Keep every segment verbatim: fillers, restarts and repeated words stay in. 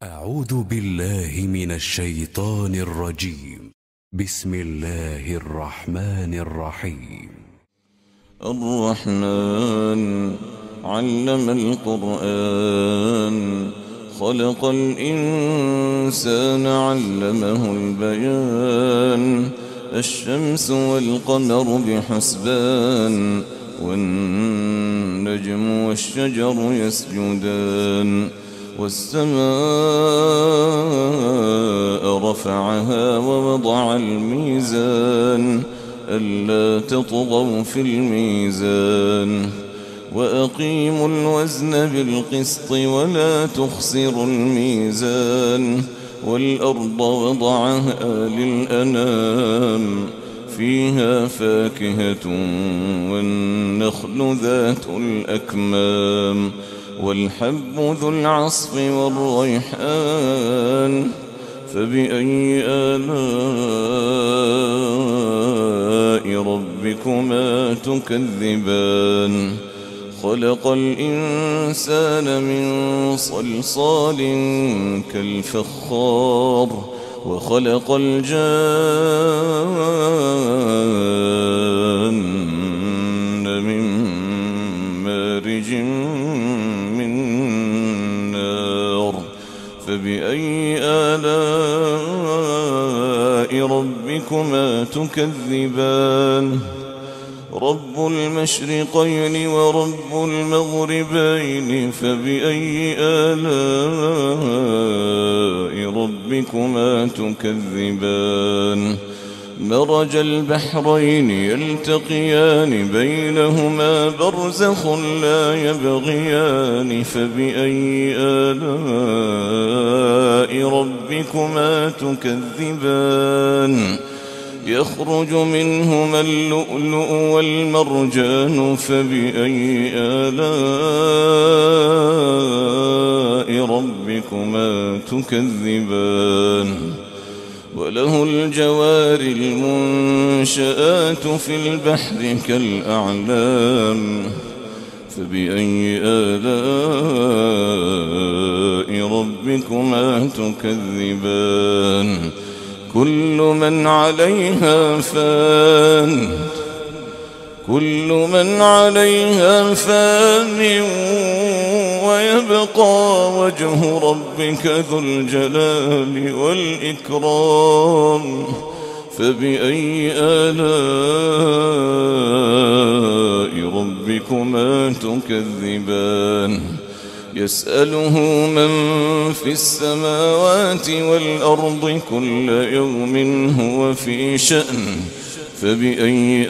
أعوذ بالله من الشيطان الرجيم. بسم الله الرحمن الرحيم. الرحمن علم القرآن خلق الإنسان علمه البيان الشمس والقمر بحسبان والنجم والشجر يسجدان والسماء رفعها ووضع الميزان ألا تطغوا في الميزان وأقيموا الوزن بالقسط ولا تخسروا الميزان والأرض وضعها للأنام فيها فاكهة والنخل ذات الأكمام والحب ذو العصف والريحان فبأي آلاء ربكما تكذبان خلق الإنسان من صلصال كالفخار وخلق الجان من مارج من نار فبأي آلاء ربكما تكذبان رب المشرقين ورب المغربين فبأي آلاء ربكما تكذبان مرج البحرين يلتقيان بينهما برزخ لا يبغيان فبأي آلاء ربكما تكذبان يخرج منهما اللؤلؤ والمرجان فبأي آلاء ربكما تكذبان وله الجوار المنشآت في البحر كالأعلام فبأي آلاء ربكما تكذبان كل من عليها فان كل من عليها فان ويبقى وجه ربك ذو الجلال والإكرام فبأي آلاء ربكما تكذبان يسأله من في السماوات والأرض كل يوم هو في شأن فبأي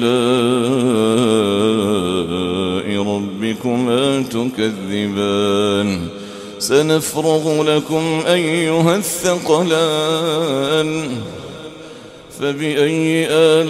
آلاء ربكما تكذبان سنفرغ لكم أيها الثقلان فبأي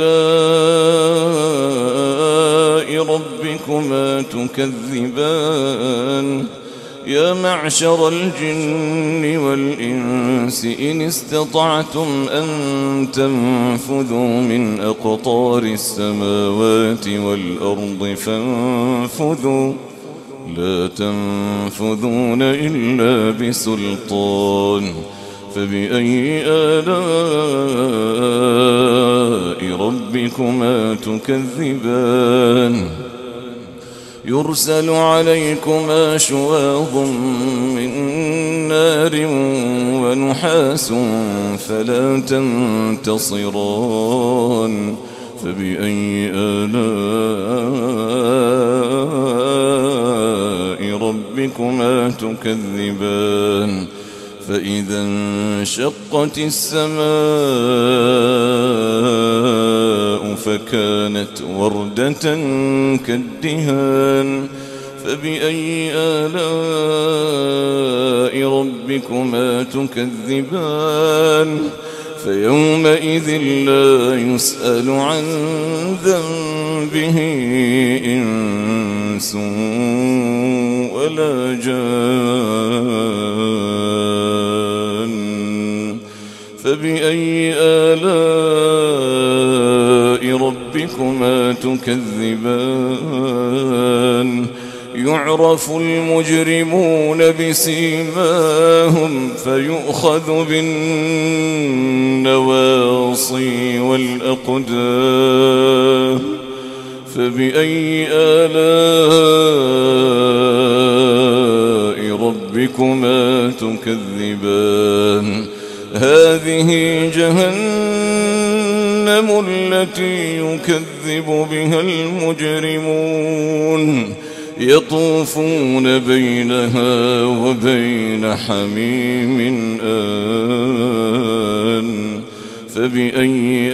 آلاء ربكما تكذبان يا معشر الجن والإنس إن استطعتم أن تنفذوا من أقطار السماوات والأرض فانفذوا لا تنفذون إلا بسلطان فبأي آلاء ربكما تكذبان يرسل عليكما شواظ من نار ونحاس فلا تنتصران فبأي آلاء ربكما تكذبان فإذا انشقت السماء فكانت وردة كالدهان فبأي آلاء ربكما تكذبان فيومئذ لا يسأل عن ذنبه إنس ولا جان فبأي آلاء ربكما تكذبان يعرف المجرمون بسيماهم فيؤخذ بالنواصي والأقدام فبأي آلاء ربكما تكذبان هذه جهنم التي يكذب بها المجرمون يطوفون بينها وبين حميم آن فبأي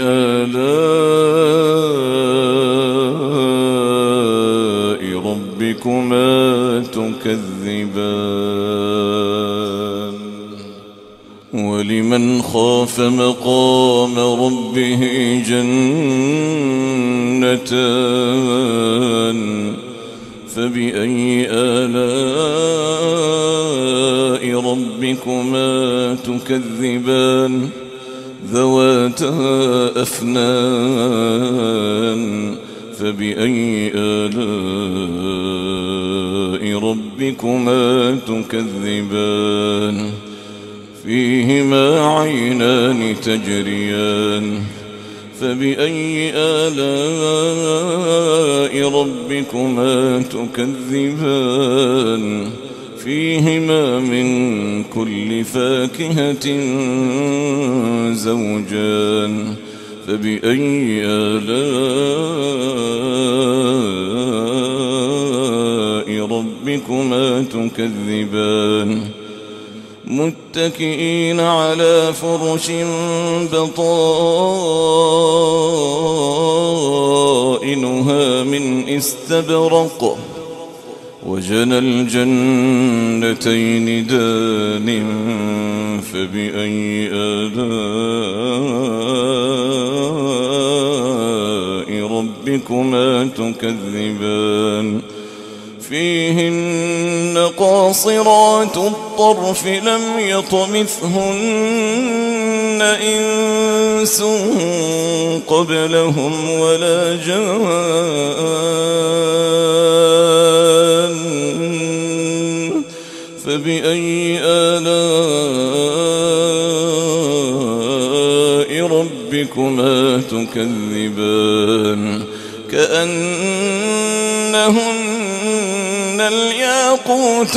آلاء ربكما تكذبان ولمن خاف مقام ربه جنتان فبأي آلاء ربكما تكذبان ذواتا أفنان فبأي آلاء ربكما تكذبان فيهما عينان تجريان فبأي آلاء ربكما تكذبان فيهما من كل فاكهة زوجان فبأي آلاء ربكما تكذبان متكئين على فرش بطائنها من استبرق وجنى الجنتين دان فبأي آلاء ربكما تكذبان فيهن قاصرات الطرف لم يطمثهن إنس قبلهم ولا جان فبأي آلاء ربكما تكذبان كأنهن الياقوت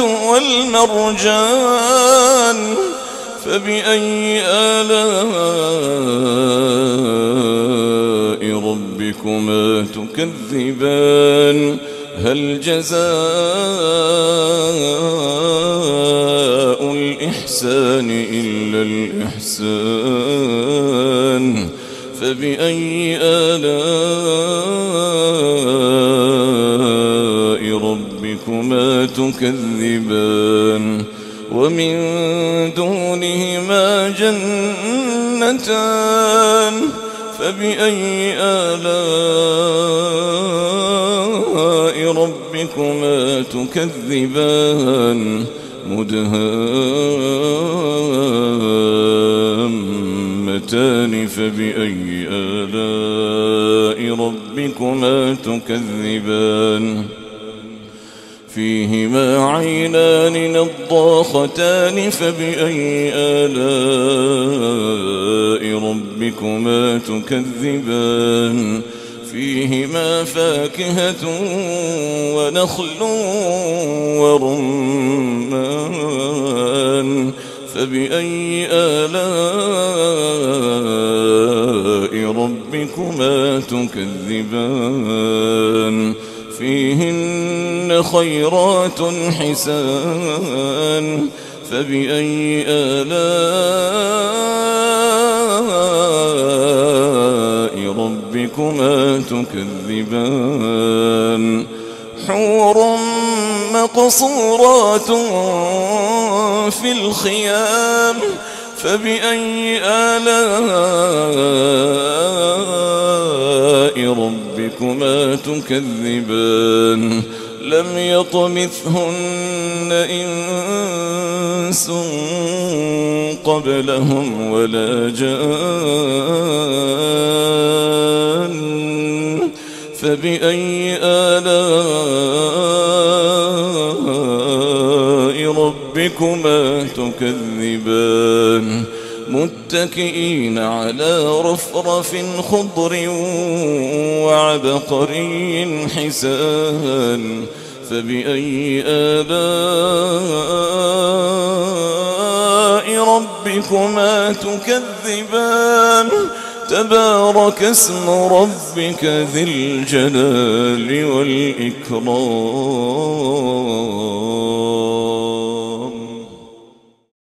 والمرجان فبأي آلاء ربكما تكذبان هل جزاء الإحسان إلا الإحسان فبأي آلاء ربكما تكذبان ومن دونهما جنتان فبأي آلاء ربكما تكذبان مدهامتان فبأي آلاء ربكما تكذبان فيهما عينان نضاختان فبأي آلاء ربكما تكذبان فيهما فاكهة ونخل ورمان فبأي آلاء ربكما تكذبان فيهن خيرات حسان فبأي آلاء ربكما تكذبان حور مقصورات في الخيام فبأي آلاء ربكما تكذبان لم يطمثهن إنس قبلهم ولا جان فبأي آلاء ربكما تكذبان متكئين على رفرف خضر وعبقري حسان فبأي آلاء ربكما تكذبان تبارك اسم ربك ذي الجلال والإكرام.